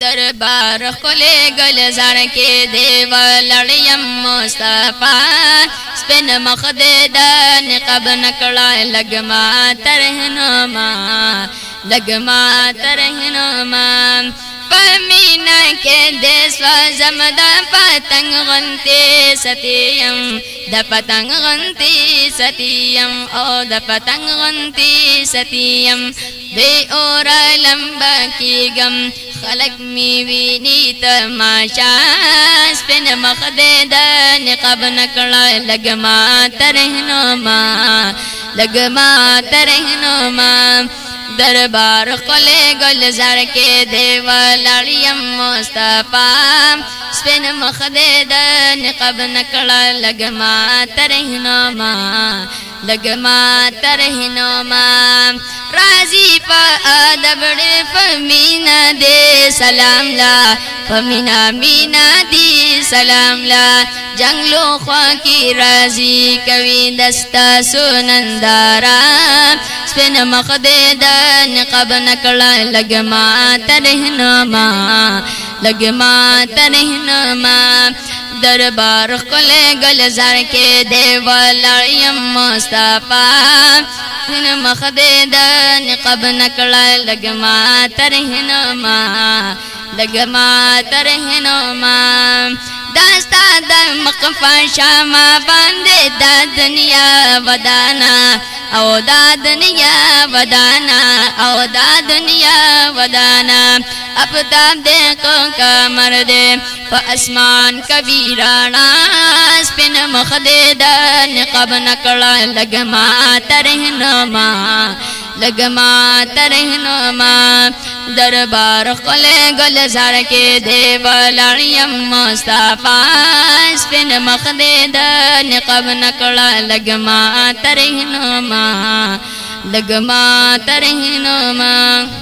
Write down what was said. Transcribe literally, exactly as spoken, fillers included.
دربار خلے گلزار کے دیو لڑیم مصطفیٰ سپن مخدیدہ نقب نکڑا لگما ترہنما لگما ترہنما پمینا کے دیسوا زمدہ پتنگ غنتی ستیم دا پتنگ غنتی ستیم او دا پتنگ غنتی ستیم دے اورا لمبا کی گم خلق می وینی تماشا سپن مخدیدہ نقب نکڑا لگما ترہنما لگما ترہنما دربار قلے گلزار کے دیو لڑیم مصطفیٰ سپن مخدیدہ نقب نکڑا لگما ترہنما لگما ترہنما رازی پا آدب فمینا دے سلام لا فمینا مینا دی سلام لا جنگلو خواہ کی رازی کوی دستا سنندارا سپن مخدیدہ نقب نکڑا لگما ترہنما لگما ترہنما دربار قلے گلزار کے دیو لڑیم مصطفیٰ سپن مخدیدہ نقب نکڑا لگما ترہنما لگما ترہنما داستا دا مقفا شاما باندے دا دنیا ودانا او دا دنیا ودانا او دا دنیا ودانا اپتاب دیکھو کا مردے پا اسمان کبیرانا سپن مخدیدہ نقب نکڑا لگما ترہنما لگما ترہنما دربار قلے گلزار کے دیو لڑیم مصطفیٰ سپن مخدیدہ نقب نکڑا لگما ترہنما لگما ترہنما